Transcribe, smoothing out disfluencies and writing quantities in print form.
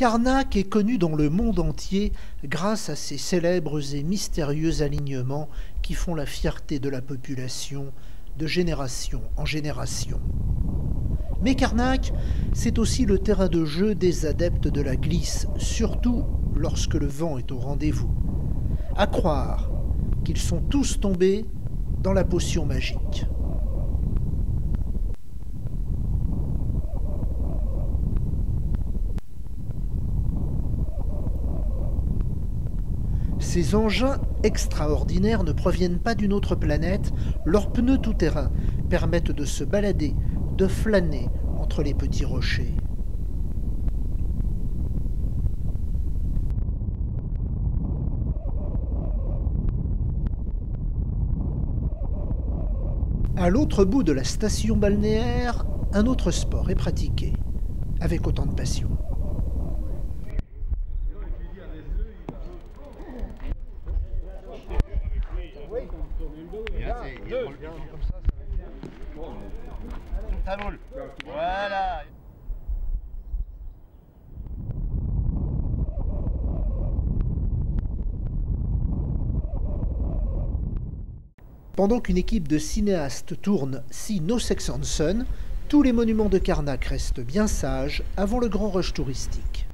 Karnak est connu dans le monde entier grâce à ses célèbres et mystérieux alignements qui font la fierté de la population de génération en génération. Mais Karnak, c'est aussi le terrain de jeu des adeptes de la glisse, surtout lorsque le vent est au rendez-vous. À croire qu'ils sont tous tombés dans la potion magique. Ces engins extraordinaires ne proviennent pas d'une autre planète. Leurs pneus tout-terrain permettent de se balader, de flâner entre les petits rochers. À l'autre bout de la station balnéaire, un autre sport est pratiqué, avec autant de passion. Voilà. Pendant qu'une équipe de cinéastes tourne See No Sex and Son, tous les monuments de Karnak restent bien sages avant le grand rush touristique.